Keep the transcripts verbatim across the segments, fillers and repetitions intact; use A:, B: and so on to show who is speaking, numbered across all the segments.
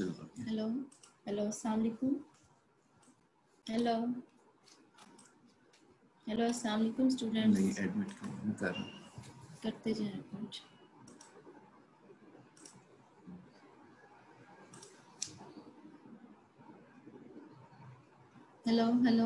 A: Hello hello अस्सलाम वालेकुम। Hello hello अस्सलाम वालेकुम स्टूडेंट्स।
B: नहीं एडमिट कर
A: करते जाएं एडमिट। हेलो हेलो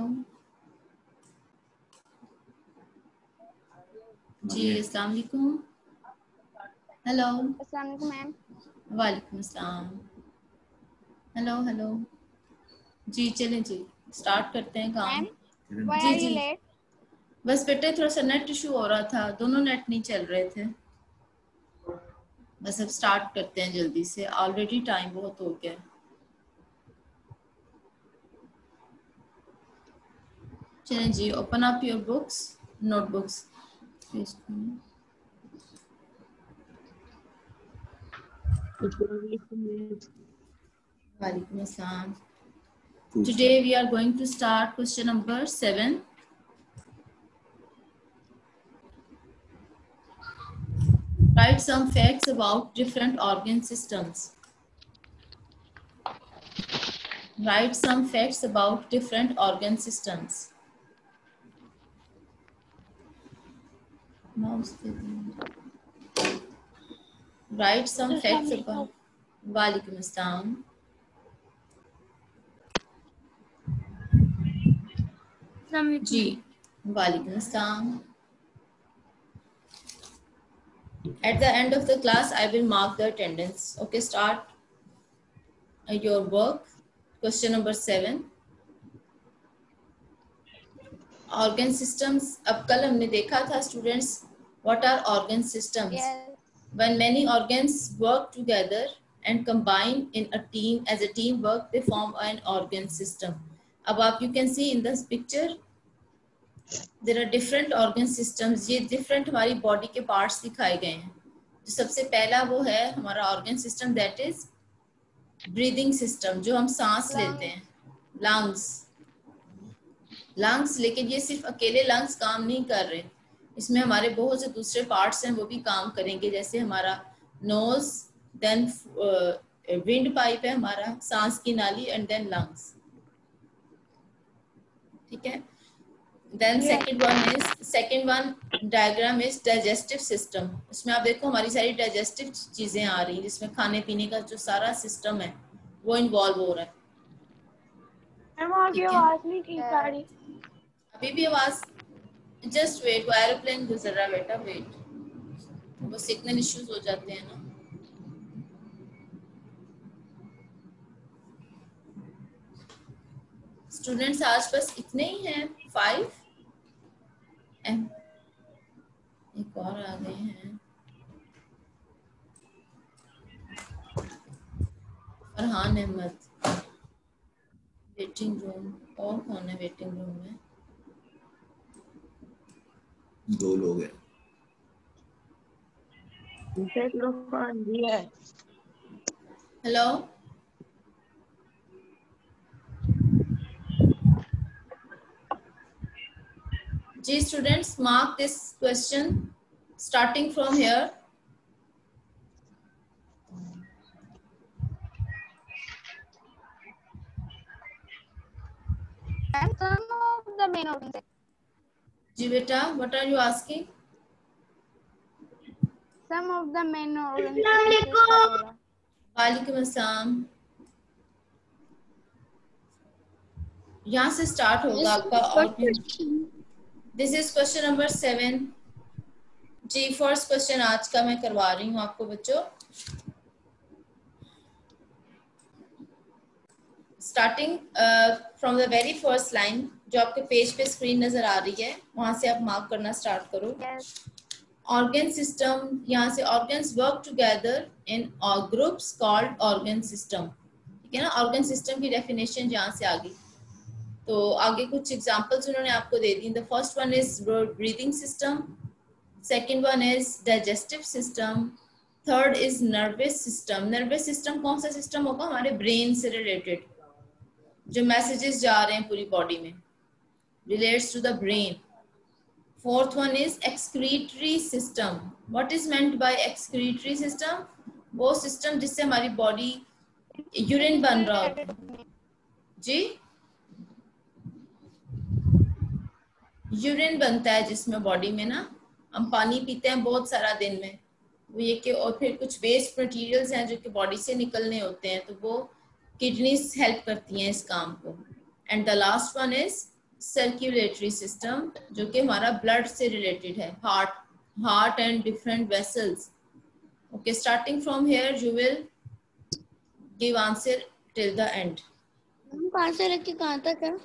A: जी अस्सलाम वालेकुम। हेलो
C: अस्सलाम वालेकुम मैम।
A: वालेकुम अस्सलाम। हेलो हेलो जी चलें जी स्टार्ट करते हैं काम।
C: मैम व्हाई
A: जी
C: आर यू
A: जी
C: लेट?
A: बस बेटे थोड़ा सा नेट इशू हो रहा था, दोनों नेट नहीं चल रहे थे। बस अब स्टार्ट करते हैं जल्दी से, ऑलरेडी टाइम बहुत हो गया। चलें जी open up your books notebooks. Walaikum Assalam. Today we are going to start question number seven. Write some facts about different organ systems. Write some facts about different organ systems. Write some facts about. Walaikum Assalam. जी वालेकुम अस्सलाम. At the end of the class, I will mark the attendance. Okay, start your work. Question number seven. Organ systems. अब कल हमने देखा था students. What are organ systems?
C: Yes.
A: When many organs work together and combine in a team as a teamwork, they form an organ system. अब आप you can see in this picture. There are different organ systems. ये different हमारी body के parts दिखाए गए हैं. जो सबसे पहला वो है हमारा organ system that is breathing system, जो हम सांस
C: Lungs.
A: लेते हैं. Lungs. Lungs, लेकिन ये सिर्फ अकेले lungs काम नहीं कर रहे. इसमें हमारे बहुत से दूसरे parts हैं वो भी काम करेंगे. जैसे हमारा nose, then uh, wind pipe है हमारा सांस की नाली and then lungs. ठीक है. Then
C: Yes.
A: second one is second one diagram is digestive system. इसमें आप देखो हमारी सारी digestive चीजें आ रही हैं जिसमें खाने पीने का जो सारा सिस्टम है वो इन्वॉल्व हो रहा है.
C: मैम आपकी आवाज नहीं ठीक आ रही.
A: अभी भी आवाज जस्ट वेट, वो एरोप्लेन गुजर रहा है बेटा, वेट, वो सिग्नल इश्यूज हो जाते हैं ना. स्टूडेंट्स आज बस इतने ही हैं, फाइव. एक और आ गए हैं फरहान अहमद. वेटिंग रूम, और कौन है वेटिंग रूम में?
B: दो लोग हैं.
A: हेलो जी students, mark this question starting from here.
C: Ma'am, some of the main organs.
A: जी बेटा, what are you asking?
C: Some of the main organs. Assalamualaikum.
A: वालेकुम अस्सलाम. यहाँ से स्टार्ट होगा आपका organ. This is question number seven. जी फर्स्ट क्वेश्चन आज का मैं करवा रही हूँ आपको बच्चों. Starting from the very first line, जो आपके पेज पे स्क्रीन नजर आ रही है वहां से आप मार्क करना स्टार्ट करो.
C: Yes.
A: ऑर्गन सिस्टम, यहाँ से organs work together in groups called organ system. ठीक है ना. ऑर्गन सिस्टम की डेफिनेशन यहाँ से आ गई. तो आगे कुछ एग्जांपल्स उन्होंने आपको दे दी. The first one is breathing system, second one is digestive system, third is nervous system. Nervous system कौन सा सिस्टम होगा? हमारे ब्रेन से रिलेटेड जो मैसेजेस जा रहे हैं पूरी बॉडी में, relates to the brain. Fourth one is excretory system. What is meant by excretory system? वो सिस्टम जिससे हमारी बॉडी यूरिन बन रहा होता है जी, यूरिन बनता है जिसमें बॉडी में ना, हम पानी पीते हैं बहुत सारा दिन में, वो ये कि और फिर कुछ वेस्ट मटेरियल्स हैं जो कि बॉडी से निकलने होते हैं, तो वो किडनीज हेल्प करती हैं इस काम को। And the last one is circulatory system, जो कि हमारा ब्लड से रिलेटेड है, heart heart and different vessels. Okay, starting from here you will give answer till the end.
D: कहाँ से लेके कहाँ तक है?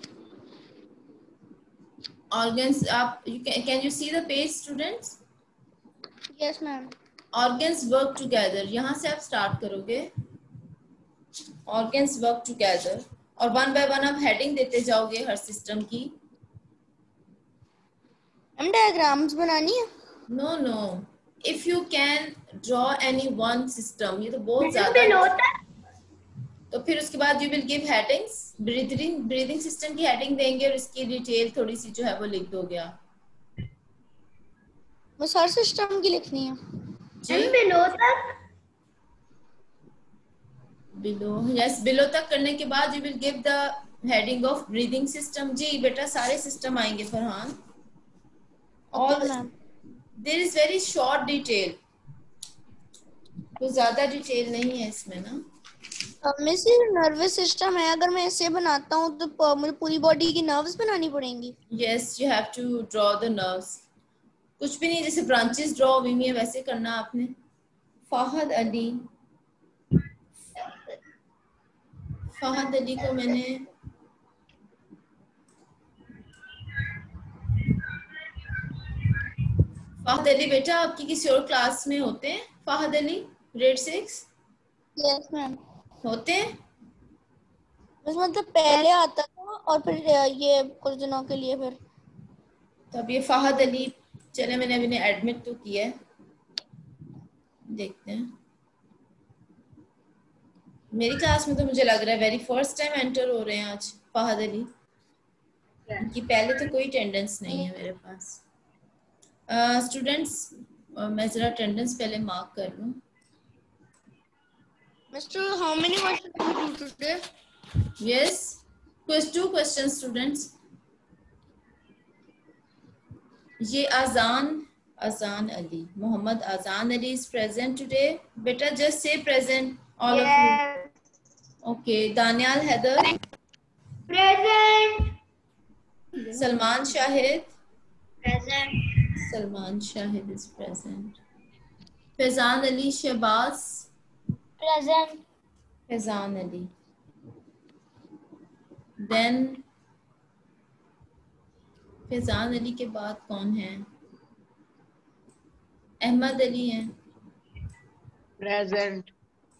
A: ऑर्गन्स, आप you can you see the page students?
D: Yes ma'am.
A: Organs work together, यहाँ से आप स्टार्ट करोगे, ऑर्गन्स वर्क टुगेदर, और वन बाय वन आप हेडिंग देते जाओगे हर सिस्टम की।
D: हम डायग्राम्स बनानी है?
A: No no, if you can draw any one system, ये तो बहुत ज्यादा, तो फिर उसके बाद you will give headings, breathing breathing system की हेडिंग देंगे और इसकी डिटेल थोड़ी सी जो है वो लिख दोगे आप।
D: बस हर सिस्टम की लिखनी है
A: जी,
C: बिलो तक,
A: बिलो, यस, बिलो तक करने के बाद you will give the heading of breathing system. जी बेटा, सारे सिस्टम आएंगे फरहान, और there is very short detail, तो ज्यादा डिटेल नहीं है इसमें ना।
D: मिस नर्वस सिस्टम है, अगर मैं ऐसे बनाता हूँ तो मुझे पूरी बॉडी की नर्व्स बनानी पड़ेंगी?
A: Yes, you have to draw the nerves, कुछ भी नहीं, जैसे ब्रांचेस ड्रॉ हुई है वैसे करना आपने। फाहद अली, फाहद अली को मैंने फाहद अली बेटा आपकी किसी और क्लास में होते हैं? Fahad Ali grade six?
D: Yes ma'am.
A: होते हैं,
D: बस मतलब पहले आता था और फिर ये कुछ दिनों के लिए फिर।
A: तो अब ये फाहद अली, चले मैंने अभी एडमिट तो किया है, देखते हैं। मेरी क्लास में तो मुझे लग रहा है वेरी फर्स्ट टाइम एंटर हो रहे हैं आज फाहद अली, उनकी पहले तो कोई अटेंडेंस नहीं है मेरे पास। स्टूडेंट्स uh, मैं जरा अटेंडेंस पहले मार्क कर लूं।
D: Mister, how many questions do we do today?
A: Yes, question two question students. ये Azan Azan Ali, Mohammad Azan Ali is present today. बेटा just say present all of you. Okay, Daniyal Haider
C: present,
A: Salman Shahid
C: present,
A: Salman Shahid is present. Faizan Ali Shahbaz
C: present,
A: Faizan Ali. Then Faizan Ali के बाद कौन है? अहमद अली हैं
E: present.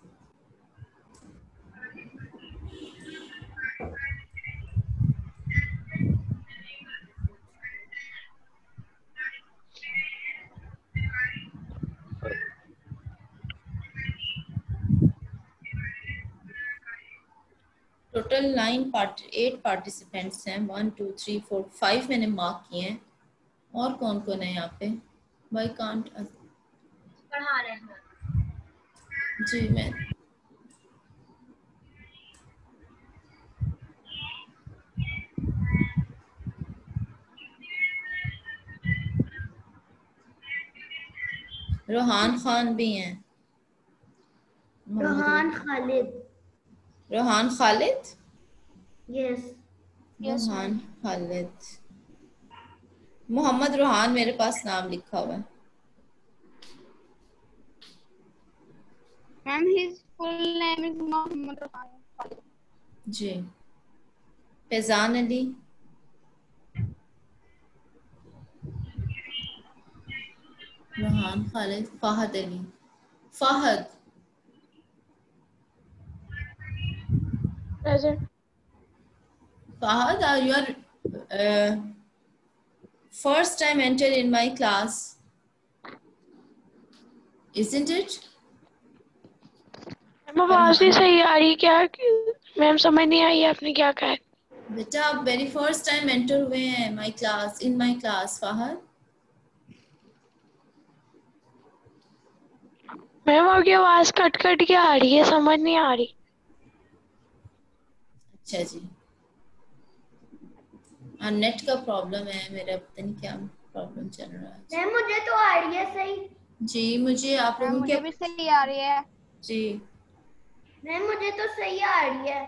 A: Total nine part eight participants हैं, one to three four five मैंने mark किए हैं। और कौन कौन है यहाँ पे? वाई कांट
C: पढ़ा रहे हैं
A: जी, मैं रोहान खान भी हैं,
C: रोहान खालिद,
A: रोहान खालिद,
C: यस,
A: रोहान खालिद, मोहम्मद रोहान मेरे पास नाम लिखा हुआ है।
D: Ma'am his full name is Mohammad Rohan
A: ji. Faizan Ali, Rohan Khalid, Fahad Ali, Fahad
C: present,
A: Fahad, are you are uh, first time entered in my class, isn't it?
C: Ma'am आवाज नहीं सही आ रही क्या? मैम समझ नहीं आई आपने क्या कहा है।
A: बेटा आप वेरी फर्स्ट टाइम एंटर हुए हैं my class, in my class Fahad.
C: Ma'am आपकी आवाज कट कट के आ रही है, समझ नहीं आ रही।
A: अच्छा जी, हाँ नेट का प्रॉब्लम है मेरा, पता नहीं क्या प्रॉब्लम चल रहा है।
E: मैम मुझे तो आ रही है सही।
A: जी मुझे आप
F: मैम
A: लोगों
F: मुझे
A: के
F: भी सही आ रही है।
A: जी
E: मैम मुझे तो सही आ रही है।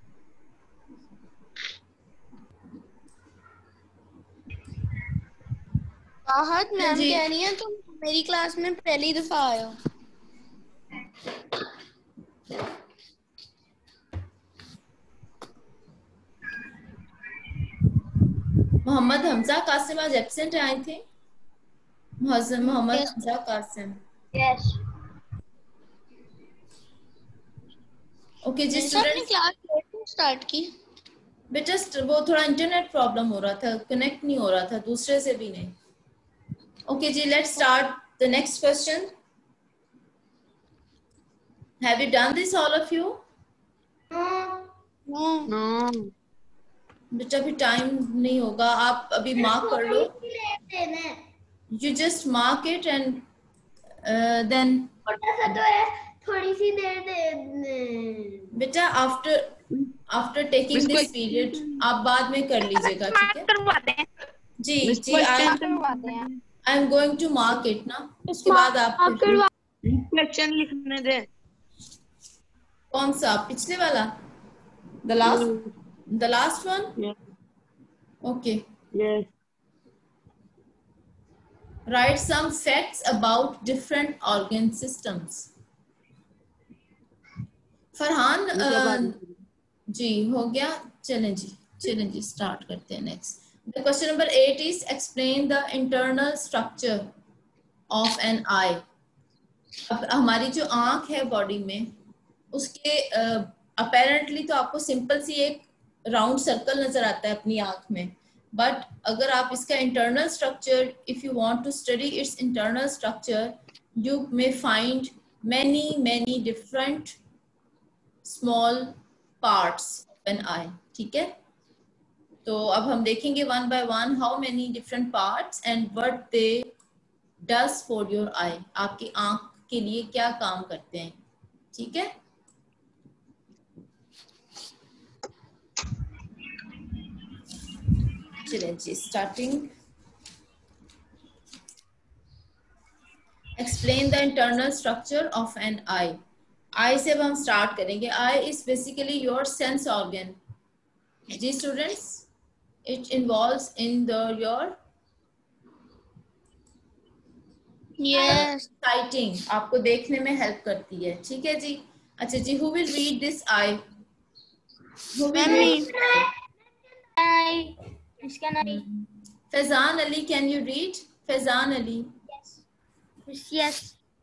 D: राहत मैम
A: जी।
D: कह रही हैं तुम मेरी क्लास में पहली दफा आए हो।
A: मोहम्मद हमजा कासिम आज एब्सेंट आए थे। Mohammad Mohammad
D: Yes.
A: Hamza Qasim.
E: Yes.
A: Okay जी
D: जैसे आपने
A: स्टूडेंट्स,
D: क्लास लेट में स्टार्ट की।
A: बेटा वो थोड़ा इंटरनेट प्रॉब्लम हो रहा था, कनेक्ट नहीं हो रहा था, दूसरे से भी नहीं। ओके जी, let's start the next question. Have you done this all of you?
D: No
F: no
A: बेटा अभी टाइम नहीं होगा, आप अभी मार्क कर लो। You just mark it and then
E: छोटा सा तो है, थोड़ी सी देर दे।
A: बेटा after after taking this period आप बाद में कर लीजिएगा, ठीक है
F: करवाते हैं।
A: जी जी। आई
F: करवाते हैं।
A: I am going to mark it ना, उसके बाद आप
C: आप करवा
F: क्वेश्चन लिखने दे।
A: कौन सा पिछले वाला, the last the last one? Okay,
F: yes
A: write some facts about different organ systems. Farhan अ, जी हो गया, चलें जी चलें जी स्टार्ट करते हैं next. The question number eight is explain the internal structure of an eye. अब हमारी जो आंख है बॉडी में, उसके अपेरेंटली uh, तो आपको सिंपल सी एक राउंड सर्कल नजर आता है अपनी आंख में, बट अगर आप इसका internal structure, if you want to study its internal structure, you may find many many different small parts of an eye, ठीक है। तो अब हम देखेंगे one by one how many different parts and what they does for your eye, आपकी आंख के लिए क्या काम करते हैं, ठीक है। चलिए जी starting. Explain the internal structure of an eye. Eye से अब हम स्टार्ट करेंगे। Eye is basically your sense organ जी students, it involves in the your
D: yes
A: sighting, आपको देखने में हेल्प करती है, ठीक है जी। अच्छा जी, who will read this eye? Who will read?
E: इसका नहीं।
A: Faizan Ali, can you read? Faizan Ali.
E: Yes.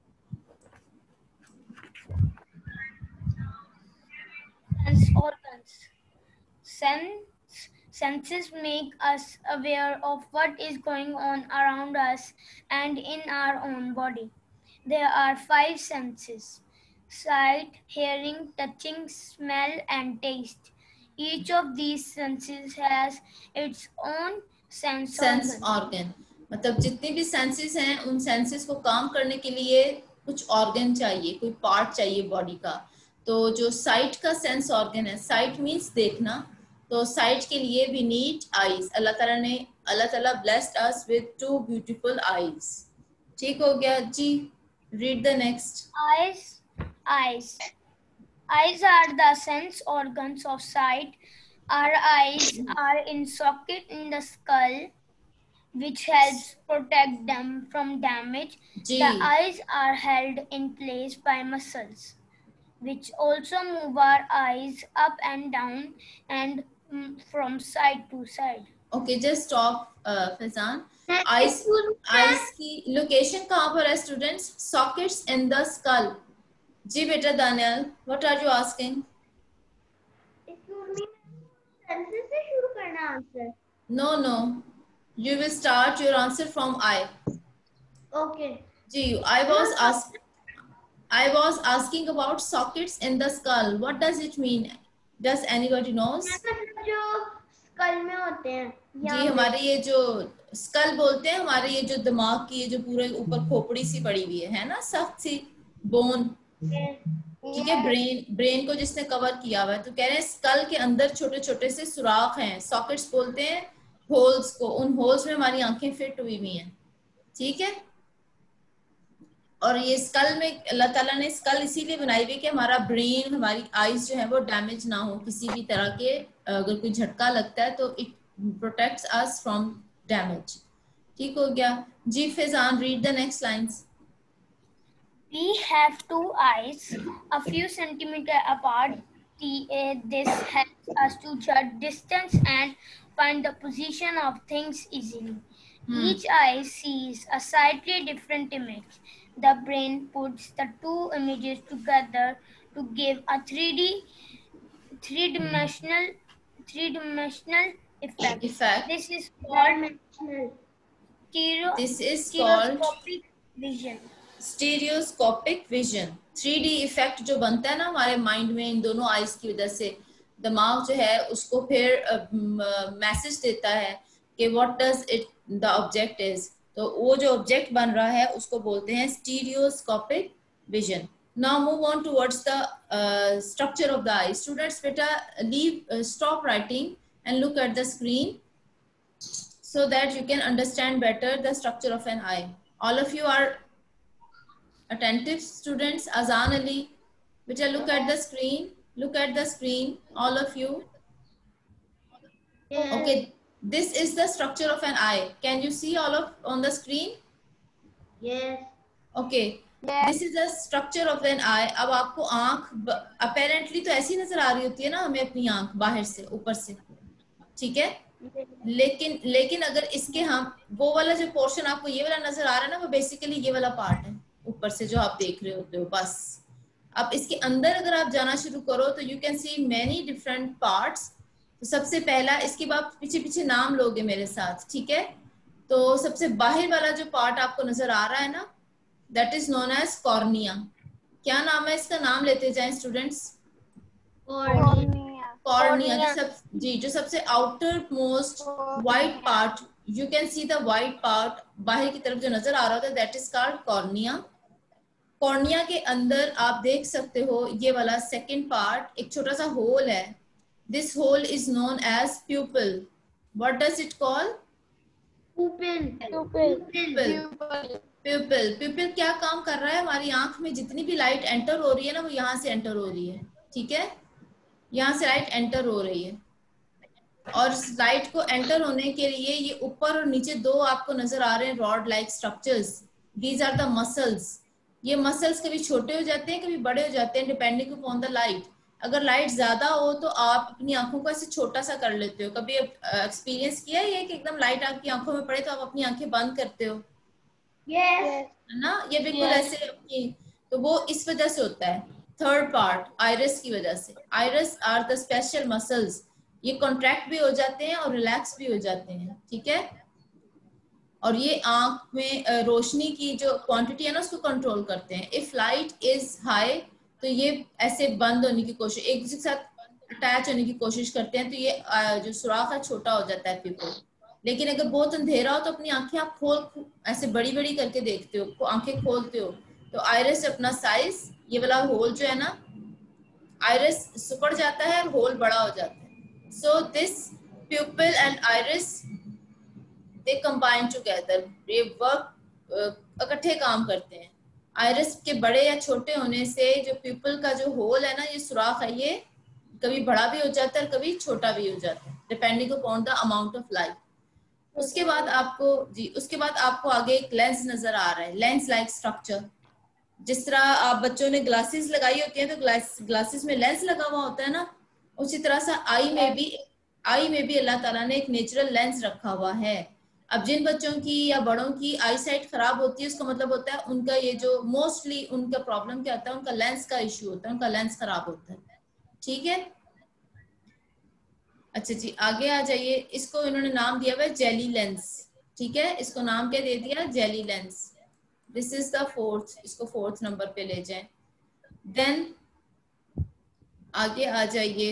E: Sense organs. Sense senses make us aware of what is going on around us and in our own body. There are five senses: sight, hearing, touching, smell, and taste. Each of these senses has its own sense
A: sense
E: organ.
A: Organ, मतलब जितने भी senses हैं उन senses को काम करने के लिए कुछ ऑर्गन चाहिए, कोई पार्ट चाहिए बॉडी का। तो जो साइट का सेंस ऑर्गन है, साइट मींस देखना, तो साइट के लिए वी नीड आईज। अल्लाह ताला ने अल्लाह ताला blessed us with two beautiful eyes, ठीक हो गया जी। Read the next.
E: Eyes, eyes. Eyes are the sense organs of sight. Our eyes are in socket in the skull, which helps protect them from damage.
A: जी
E: The eyes are held in place by muscles, which also move our eyes up and down and mm, from side to side.
A: Okay just stop Faizan. Eyes eyes की location कहाँ पर है students? Sockets in the skull. जी बेटा Danial, what are you asking?
E: Senses से शुरू करना answer.
A: No no, you will start your answer from I.
E: Okay.
A: जी, I was ask I was asking about sockets in the skull. What does it mean? Does anybody knows?
E: जो skull में होते हैं।
A: जी हमारे ये जो स्कल बोलते हैं, हमारे ये जो दिमाग की ये जो पूरे ऊपर खोपड़ी सी पड़ी हुई है है ना, सख्त सी बोन, ठीक है, ब्रेन ब्रेन को जिसने कवर किया हुआ है। तो कह रहे हैं स्कल के अंदर छोटे छोटे से सुराख हैं, सॉकेट्स बोलते हैं होल्स को, उन होल्स में हमारी आंखें फिट हुई हुई हैं। ठीक है, और ये स्कल में अल्लाह ताला ने स्कल इसीलिए बनाई हुई कि हमारा ब्रेन, हमारी आईज जो है वो डैमेज ना हो किसी भी तरह के, अगर कोई झटका लगता है तो it protects us from damage. ठीक हो गया जी। Faizan, read the next lines.
E: We have two eyes a few centimeters apart. The, uh, this helps us to judge distance and find the position of things easily.
A: Hmm.
E: Each eye sees a slightly different image. The brain puts the two images together to give a three D, three-dimensional, three-dimensional effect.
A: Effect.
E: This is called stereo,
A: This is called
E: stereoscopic vision.
A: Stereoscopic vision. Three D effect जो बनता है ना हमारे mind में इन दोनों eyes की वजह से, दिमाग जो है उसको फिर मैसेज देता है कि what does it the object is. तो वो जो ऑब्जेक्ट बन रहा है उसको बोलते हैं stereoscopic vision. Now move on towards the structure of the eye. Students बेटा leave stop writing and look at the screen so that you can understand better the structure of an eye. All of you are attentive students. Azan Ali, beta look at the screen, look at the screen, all of you.
E: Yes.
A: Okay, this is the structure of an eye. Can you see all of on the screen?
E: Yes.
A: Okay, this is the structure of an eye. अब आपको आंख apparently तो ऐसी नजर आ रही होती है ना हमें अपनी आंख बाहर से ऊपर से, ठीक है, लेकिन लेकिन अगर इसके हम वो वाला जो पोर्शन आपको ये वाला नजर आ रहा है ना वो बेसिकली ये वाला पार्ट है ऊपर से जो आप देख रहे होते हो बस। अब इसके अंदर अगर आप जाना शुरू करो तो you can see many different parts. तो सबसे पहला, इसके बाद पीछे पीछे नाम लोगे मेरे साथ, ठीक है। तो सबसे बाहर वाला जो पार्ट आपको नजर आ रहा है ना, that is known as cornea. क्या नाम है इसका, नाम लेते जाएं स्टूडेंट्स। कॉर्निया जो सब जी जो सबसे outermost white part, you can see the white part बाहर की तरफ जो नजर आ रहा होता है, that is called cornea. Cornea के अंदर आप देख सकते हो ये वाला सेकंड पार्ट, एक छोटा सा होल है। This hole is known as pupil. What does it call?
E: Pupil.
A: Pupil. Pupil pupil क्या काम कर रहा है, हमारी आंख में जितनी भी लाइट एंटर हो रही है ना वो यहाँ से एंटर हो रही है, ठीक है, यहाँ से लाइट एंटर हो रही है। और लाइट को एंटर होने के लिए ये ऊपर और नीचे दो आपको नजर आ रहे हैं rod like structures, these are the muscles. ये मसल्स कभी छोटे हो जाते हैं कभी बड़े हो जाते हैं डिपेंडिंग अपॉन द लाइट। अगर लाइट ज्यादा हो तो आप अपनी आंखों को ऐसे छोटा सा कर लेते हो। कभी एक्सपीरियंस किया है ये कि एकदम लाइट आपकी आंखों में पड़े तो आप अपनी आंखें बंद करते हो,
E: Yes.
A: है ना, ये बिल्कुल ऐसे अपनी, तो वो इस वजह से होता है। थर्ड पार्ट आइरिस की वजह से। Iris are the special muscles, ये कॉन्ट्रैक्ट भी हो जाते हैं और रिलैक्स भी हो जाते हैं, ठीक है। और ये आंख में रोशनी की जो क्वांटिटी है ना उसको कंट्रोल करते हैं। इफ लाइट इज हाई तो ये ऐसे बंद होने की कोशिश, एक दूसरे के साथ अटैच होने की कोशिश करते हैं, तो ये जो सुराख है छोटा हो जाता है पीपल। लेकिन अगर बहुत अंधेरा हो तो अपनी आंखें आप खोल ऐसे बड़ी बड़ी करके देखते हो, आंखें खोलते हो तो आइरिस अपना साइज, ये वाला होल जो है ना, आइरिस सिकुड़ जाता है और होल बड़ा हो जाता है। So this pupil and iris they combine together, ये वर्क इकट्ठे काम करते हैं। आइरिस के बड़े या छोटे होने से जो प्यूपिल का जो होल है ना, ये सुराख है, ये कभी बड़ा भी हो जाता है कभी छोटा भी हो जाता है depending upon the amount of light. उसके बाद आपको जी उसके बाद आपको आगे एक लेंस नजर आ रहा है, लेंस लाइक स्ट्रक्चर। जिस तरह आप बच्चों ने ग्लासेस लगाई होती हैं तो ग्लास ग्लासेस में लेंस लगा हुआ होता है ना, उसी तरह से आई में भी आई में भी अल्लाह ताला ने एक नेचुरल लेंस रखा हुआ है। अब जिन बच्चों की या बड़ों की आई साइट खराब होती है उसका मतलब होता है उनका ये जो मोस्टली उनका प्रॉब्लम क्या होता है, उनका लेंस का इश्यू होता है, उनका लेंस खराब होता है, ठीक है। अच्छा जी आगे आ जाइए। इसको इन्होंने नाम दिया हुआ है जेली लेंस, ठीक है, इसको नाम क्या दे दिया, jelly lens. This is the fourth, इसको फोर्थ नंबर पे ले जाएं। देन आगे आ जाइए।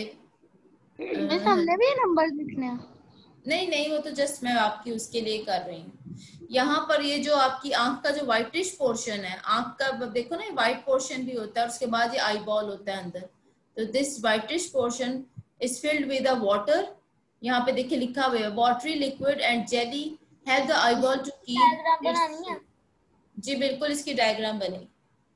D: मिस हमने भी नंबर लिखने हैं।
A: नहीं नहीं वो तो जस्ट मैं आपकी उसके लिए कर रही हूँ। यहाँ पर ये जो आपकी आंख का जो व्हाइटिश पोर्शन है, आंख का देखो ना, व्हाइट पोर्शन भी होता है और उसके बाद ये आई बॉल होता है अंदर। तो this whitish portion is filled with the water. यहाँ पे देखिए लिखा हुआ है watery liquid and jelly help the eyeball to
E: diagram बनानी है।
A: कीप। जी बिल्कुल, इसकी डायग्राम बनेगी।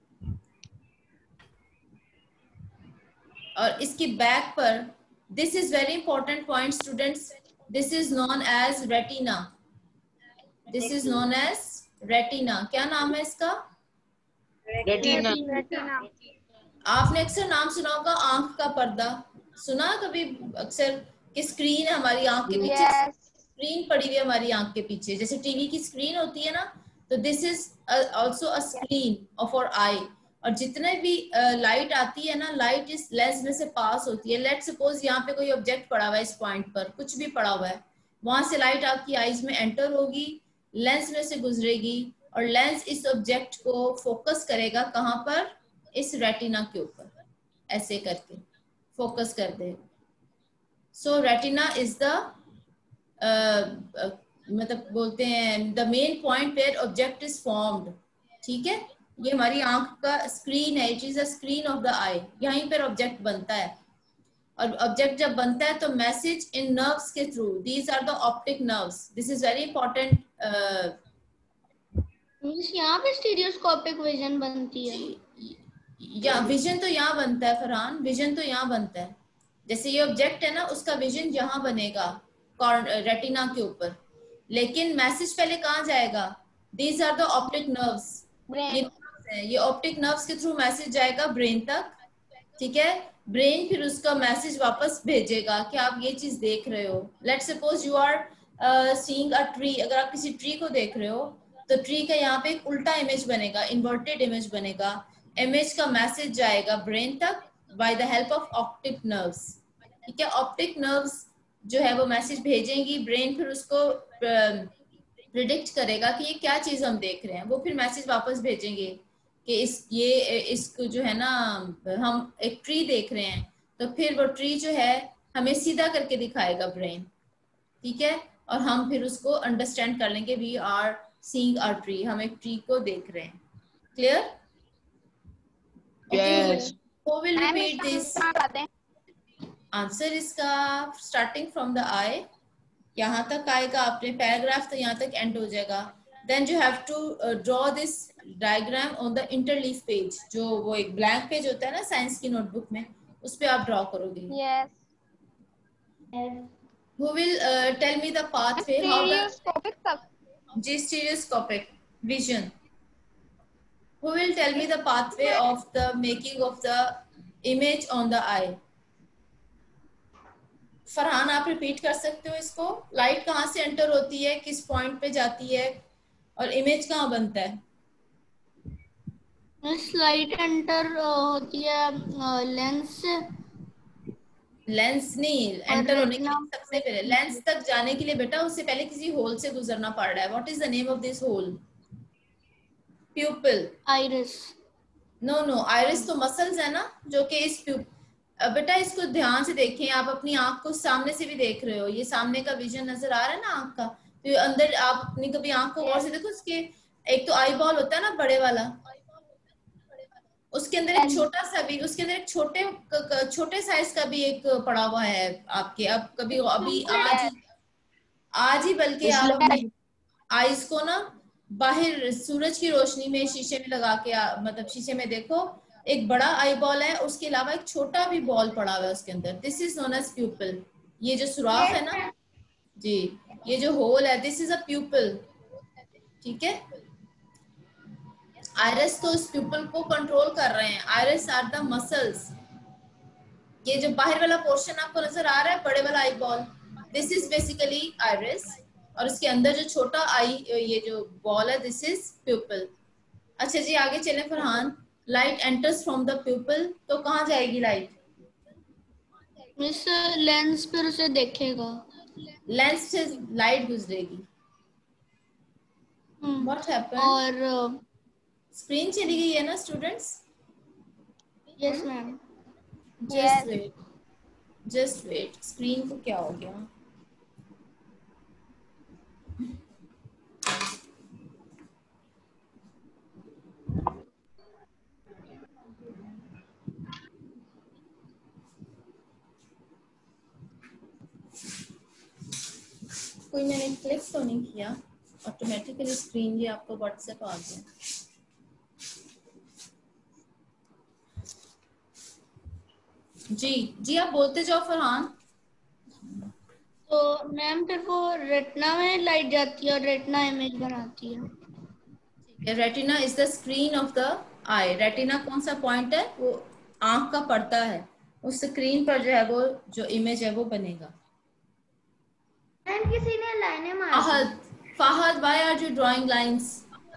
A: और इसकी बैक पर, this is very important point students, this is known as retina. This is known as retina. क्या नाम है इसका?
F: रेटिना।
A: आपने अक्सर नाम सुना होगा आंख का पर्दा, सुना कभी अक्सर कि स्क्रीन है हमारी आंख के पीछे, स्क्रीन पड़ी हुई है हमारी आंख के पीछे, जैसे टीवी की स्क्रीन होती है ना, तो this is also a screen of our eye. और जितने भी लाइट uh, आती है ना, लाइट इस लेंस में से पास होती है। लेट सपोज यहाँ पे कोई ऑब्जेक्ट पड़ा हुआ है, इस पॉइंट पर कुछ भी पड़ा हुआ है, वहां से लाइट आपकी आईज में एंटर होगी, लेंस में से गुजरेगी और लेंस इस ऑब्जेक्ट को फोकस करेगा कहाँ पर? इस रेटिना के ऊपर, ऐसे करके फोकस कर दे। सो रेटिना इज द मतलब बोलते हैं the main point where object is formed. ठीक है, ये हमारी आंख का स्क्रीन है, it is a screen of the eye. यहीं पर ऑब्जेक्ट बनता है और ऑब्जेक्ट जब बनता है तो मैसेज इन नर्व्स के through, these are the optic nerves. This is very important.
D: यहाँ पे स्टीरियोस्कोपिक विजन बनती है
A: या विजन तो यहाँ बनता है फरहान, विजन तो यहाँ बनता है। जैसे ये ऑब्जेक्ट है ना, उसका विजन यहाँ बनेगा रेटिना के ऊपर, लेकिन मैसेज पहले कहाँ जाएगा? These are the optic nerves. ये ये ऑप्टिक नर्व्स के थ्रू मैसेज जाएगा ब्रेन तक। ठीक है, ब्रेन फिर उसका मैसेज वापस भेजेगा कि आप ये चीज देख रहे हो। Let suppose you are seeing a tree, अगर आप किसी ट्री को देख रहे हो तो ट्री का यहाँ पे एक उल्टा इमेज बनेगा, इन्वर्टेड इमेज बनेगा। इमेज का मैसेज जाएगा ब्रेन तक by the help of optic nerves. ठीक है, ऑप्टिक नर्व्स जो है वो मैसेज भेजेंगी, ब्रेन फिर उसको प्रिडिक्ट करेगा कि ये क्या चीज हम देख रहे हैं, वो फिर मैसेज वापस भेजेंगे कि इस ये इसको जो है ना, हम एक ट्री देख रहे हैं, तो फिर वो ट्री जो है हमें सीधा करके दिखाएगा ब्रेन। ठीक है, और हम फिर उसको अंडरस्टैंड कर लेंगे, we are seeing a tree, हम एक ट्री को देख रहे हैं। Clear?
F: Yes.
A: Who will repeat this? Answer इसका स्टार्टिंग फ्रॉम द आई, यहाँ तक आएगा, आपने पैराग्राफ तो यहाँ तक एंड हो जाएगा। Then you have to draw this diagram on the interleaf page, जो वो एक ब्लैंक पेज होता है ना साइंस की नोटबुक में, उस पे आप ड्रॉ करोगे।
F: Yes.
A: Who will uh, tell me the pathway how the
F: Stereoscopic
A: G stereoscopic vision? Who will tell me the pathway of the making of the image on the eye? Farhan आप repeat कर सकते हो इसको? Light कहाँ से enter होती है, किस पॉइंट पे जाती है और इमेज कहाँ बनता है?
D: लाइट एंटर होती है लेंस से।
A: लेंस नहीं, एंटर होने के लिए
D: retina-
A: सबसे पहले लेंस तक जाने के लिए बेटा उससे पहले किसी होल से गुजरना पड़ रहा है। What is the name of this hole? Pupil.
D: Iris.
A: No no, iris तो मसल्स है ना जो कि इस प्यूप, बेटा इसको ध्यान से देखें, आप अपनी आंख को सामने से भी देख रहे हो, ये सामने का विजन नजर आ रहा है ना आंख का, तो अंदर आप अपनी कभी आंख को गौर से देखो, उसके एक तो आई बॉल होता है ना बड़े वाला, उसके अंदर एक छोटा सा भी, उसके अंदर एक छोटे छोटे साइज का भी एक पड़ा हुआ है आपके। अब कभी अभी आज आज ही बल्कि आप अपने आईज को ना बाहर सूरज की रोशनी में शीशे में लगा के आ, मतलब शीशे में देखो, एक बड़ा आई बॉल है, उसके अलावा एक छोटा भी बॉल पड़ा हुआ है उसके अंदर। This is known as pupil. ये जो सुराख है ना जी, ये जो होल है, दिस इज अ प्यूपिल। ठीक है, आयरस तो इस प्यूपिल को कंट्रोल कर रहे हैं। Iris are the muscles. ये जो बाहर वाला पोर्शन आपको नजर आ रहा है, बड़े वाला eye ball, this is basically iris, और उसके अंदर जो छोटा आई ये जो बॉल है, दिस इज प्यूपिल। अच्छा जी, आगे चले Farhan. Light enters from the pupil, तो कहाँ जाएगी लाइट?
D: इस लेंस पर उसे देखेगा,
A: लेंस से लाइट गुजरेगी। What happened?
D: और
A: स्क्रीन चली गई है ना students?
D: Yes ma'am.
A: Just wait, just wait, screen को क्या हो गया? कोई मैंने क्लिक तो नहीं किया, ऑटोमेटिकली स्क्रीन ये आपको व्हाट्सएप आ गया। जी जी आप बोलते जाओ फरहान।
D: तो मैम फिर वो रेटिना में लाइट जाती है और रेटिना इमेज बनाती है।
A: ठीक है, retina is the screen of the eye. Retina कौन सा पॉइंट है? वो आंख का पर्दा है, उस स्क्रीन पर जो है वो जो इमेज है वो बनेगा।
E: मैम किसी ने लाइनें मारी।
A: Fahad, Fahad why are you drawing lines?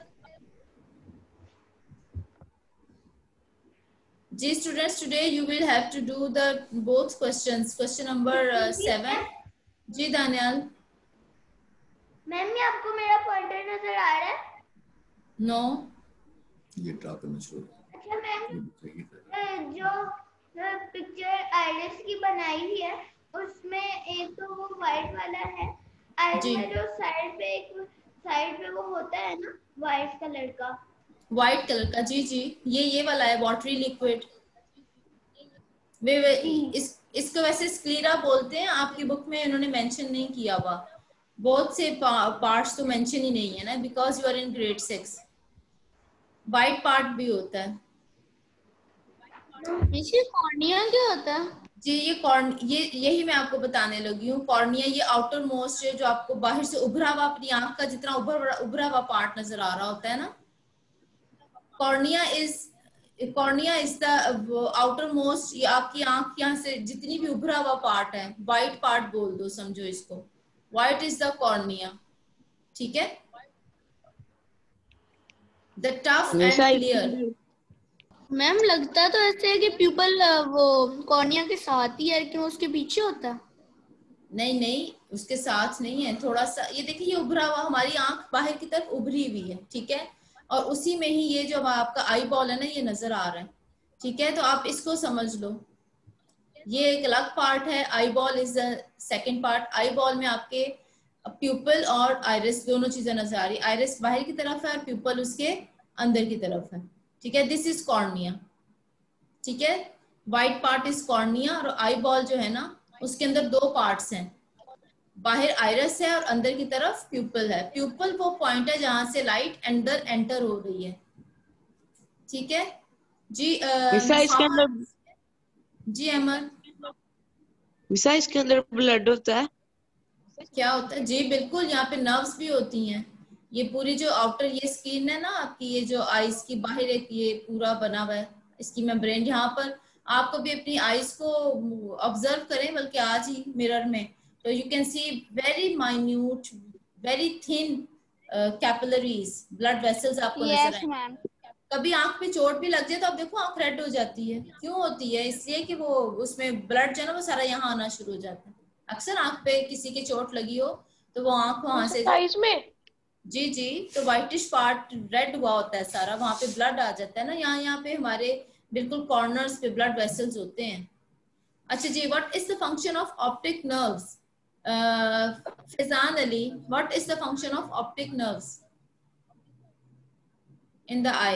A: जी students, today you will have to do the both questions. Question number seven. जी दानियाल।
E: मैम ये आपको मेरा पॉइंटर नजर आ रहा है?
A: नो।
B: ये ड्रा करना शुरू कर।
E: अच्छा मैम,
B: सही कर।
E: जो पिक्चर आइरिस की बनाई हुई है उसमें एक तो वो व्हाइट वाला है, आइरिस
A: जी।
E: में जो साइड पे एक साइड पे वो होता है ना व्हाइट कलर का।
A: व्हाइट कलर का, जी जी ये ये वाला है वाटरी लिक्विड। वे, वे इस इसको वैसे स्क्लीरा बोलते हैं, आपकी बुक में इन्होंने मेंशन नहीं किया हुआ। बहुत से पार्ट्स तो मेंशन ही नहीं है ना, because you are in grade six. White part भी होता है।
D: इसे कॉर्निया क्या होता है?
A: जी ये कॉर्न ये यही मैं आपको बताने लगी हूँ। कॉर्निया ये आउटर मोस्ट है, जो आपको बाहर से उभरा हुआ, अपनी आंख का जितना उभरा उभरा हुआ पार्ट नजर आ रहा होता है ना, cornea is cornea is the outermost. ये आपकी आंख यहाँ से जितनी भी उभरा हुआ पार्ट है, व्हाइट पार्ट बोल दो, समझो इसको, व्हाइट इज द कॉर्निया। ठीक है, the tough and clear.
D: Ma'am लगता तो ऐसे है कि प्यूपल वो कॉर्निया के साथ ही है, लेकिन उसके पीछे होता है।
A: नहीं नहीं, उसके साथ नहीं है, थोड़ा सा ये देखिए, ये उभरा हुआ, हमारी आंख बाहर की तरफ उभरी हुई है। ठीक है, और उसी में ही ये जो आपका आई बॉल है ना, ये नजर आ रहा है। ठीक है, तो आप इसको समझ लो, ये एक अलग पार्ट है। Eye ball is the second part. Eye ball में आपके प्यूपल और आइरिस दोनों चीजें नजर आ रही। आइरिस बाहर की तरफ है और प्यूपल उसके अंदर की तरफ है। ठीक है, दिस इज कॉर्निया। ठीक है, व्हाइट पार्ट इज कॉर्निया, और आई बॉल जो है ना, उसके अंदर दो पार्ट्स हैं, बाहर आइरिस है और अंदर की तरफ प्यूपल है। प्यूपल वो पॉइंट है जहां से लाइट अंदर एंटर हो रही है। ठीक है जी।
F: विशा इसके अंदर
A: जी अहमद,
F: विशा इसके अंदर ब्लड होता है?
A: क्या होता है? जी बिल्कुल, यहाँ पे नर्व्स भी होती हैं। ये पूरी जो आउटर ये स्किन है ना आपकी, ये जो आईज की बाहर एक ये पूरा बना हुआ है इसकी मेम्ब्रेन। यहाँ पर आपको भी अपनी आईज को ऑब्जर्व करें, बल्कि आज ही मिरर में, तो you can see very minute, very thin capillaries, blood vessels आपको नजर आएंगे। कभी आंख पे चोट भी लग जाए तो आप देखो आंख रेड हो जाती है। क्यों होती है? इसलिए कि वो उसमें ब्लड जो है ना वो सारा यहाँ आना शुरू हो जाता है। अक्सर आंख पे किसी की चोट लगी हो तो वो आंख वहां से,
C: साइज में,
A: जी जी, तो व्हाइटिश पार्ट रेड हुआ होता है सारा, वहां पे ब्लड आ जाता है ना। यहाँ यहाँ पे हमारे बिल्कुल कॉर्नर्स पे ब्लड वेसल्स होते हैं। अच्छा जी, what is the function of optic nerves? Faizan Ali, what is the function of optic nerves in the eye?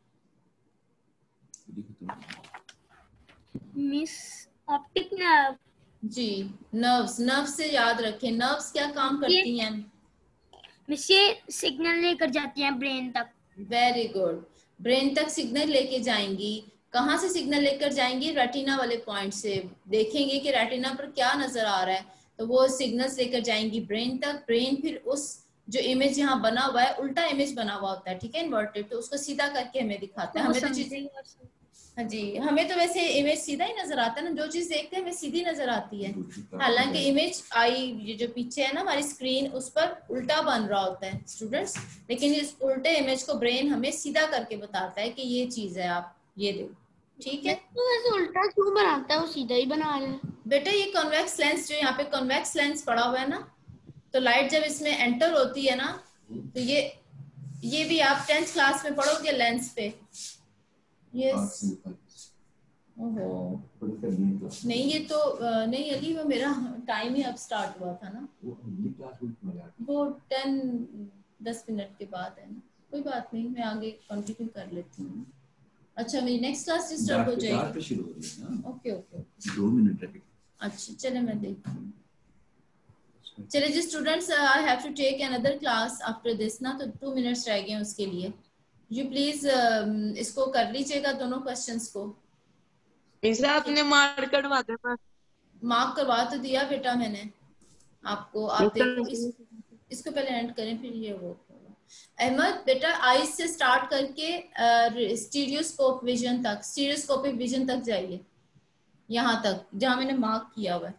E: Miss optic nerve.
A: जी, नर्व्स, नर्व्स से याद रखें, नर्व्स क्या काम करती हैं?
E: मिस ये सिग्नल लेकर जाती हैं ब्रेन तक।
A: वेरी गुड, ब्रेन तक सिग्नल लेके जाएंगी। कहाँ से सिग्नल लेकर जाएंगी? रेटिना वाले पॉइंट से। देखेंगे कि रेटिना पर क्या नजर आ रहा है, तो वो सिग्नल्स लेकर जाएंगी ब्रेन तक। ब्रेन फिर उस जो इमेज यहाँ बना हुआ है, उल्टा इमेज बना हुआ होता है, ठीक है, इन्वर्टेड, तो उसको सीधा करके हमें दिखाता है। हमें तो चीजें, हाँ जी, हमें तो वैसे इमेज सीधा ही नजर आता है ना, जो चीज देखते हैं हमें सीधी नजर आती है। हालांकि इमेज आई, ये जो पीछे है ना हमारी स्क्रीन, उस पर उल्टा बन रहा होता है स्टूडेंट्स, लेकिन इस उल्टे इमेज को ब्रेन हमें सीधा करके बताता है कि ये चीज है, आप ये देखो। ठीक है,
D: तो वैसे उल्टा क्यों बनाता है? वो सीधा ही बना रहा है।
A: बेटा ये कॉन्वेक्स लेंस, जो यहाँ पे कॉन्वेक्स लेंस पड़ा हुआ है ना, तो लाइट जब इसमें एंटर होती है ना, तो ये ये भी आप टेंथ क्लास में पढ़ोगे लेंस पे। यस, ओहो नहीं, ये तो नहीं अली, वो मेरा टाइम ही अब स्टार्ट हुआ था ना, वो टेन दस मिनट के बाद है ना। कोई बात नहीं, मैं आगे कंटिन्यू कर लेती हूँ। अच्छा, मेरी नेक्स्ट क्लास डिस्टर्ब हो जाएगी। ओके ओके,
B: दो मिनट रहे।
A: अच्छा चले, मैं देखती हूँ। चलिए जी students, I have to take another class after this ना, तो टू मिनट्स रह गए उसके लिए। यू प्लीज uh, इसको कर लीजिएगा दोनों क्वेश्चंस को।
F: मिस आपने मार्क करवा देना।
A: मार्क करवा तो दिया बेटा मैंने आपको, आप देख इस, इसको पहले एंड करें फिर ये वो। अहमद बेटा आईज से स्टार्ट करके स्टीरियोस्कोप विजन तक, स्टीरियोस्कोपिक विजन तक जाइए, यहाँ तक जहां मैंने मार्क किया हुआ है।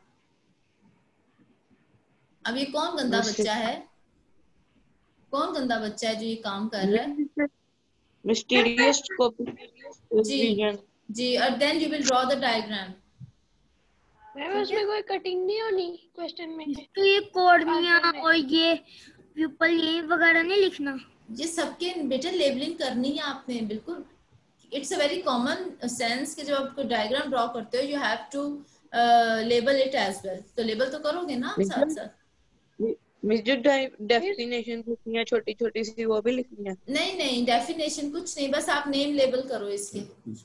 A: अब ये कौन गंदा बच्चा है, कौन गंदा बच्चा है जो ये काम कर रहा है?
F: स्टीरियोस्कोपिक
A: जी
F: विजन।
A: जी, और then you will draw the diagram.
C: Ma'am उसमें कोई कटिंग नहीं होनी क्वेश्चन में?
E: तो ये कॉर्निया और ये प्यूपल ये वगैरह नहीं लिखना?
A: ये सबके बेटा लेबलिंग करनी है आपने, बिल्कुल। It's a very common sense कि जब आप डायग्राम ड्रॉ करते हो you have to label it as well, तो लेबल तो करोगे ना साथ साथ।
F: मिस जो डेफिनेशन लिखनी है छोटी छोटी सी वो भी लिखनी है?
A: नहीं नहीं डेफिनेशन कुछ नहीं, बस आप नेम लेबल करो इसके।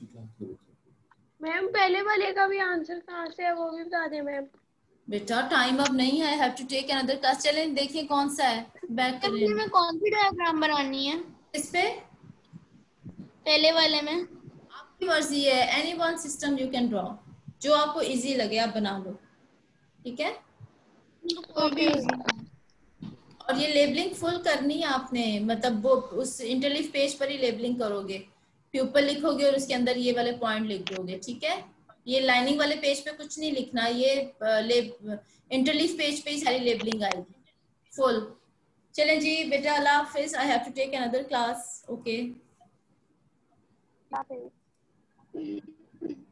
C: मैम पहले वाले का भी आंसर कहाँ से है वो भी बता दें मैम।
A: बेटा टाइम अब नहीं है, have to take another class. चलें देखिए कौन सा है, बैक करें।
D: में कौन सी डायग्राम बनानी है?
A: इस पे
D: पहले वाले में
A: आपकी मर्जी है, any one system you can draw, जो आपको इजी लगे आप बना लो, ठीक है।
D: ओके।
A: और ये लेबलिंग फुल करनी है आपने, मतलब वो उस इंटरलीफ पेज पर ही लेबलिंग करोगे, प्यूपल लिखोगे और उसके अंदर ये वाले पॉइंट लिख दोगे, ठीक है। ये लाइनिंग वाले पेज पे कुछ नहीं लिखना, ये इंटरलीफ पेज पे ही सारी लेबलिंग आएगी फुल। चलें जी बेटा, अल्लाह हाफिज, I have to take another class, okay.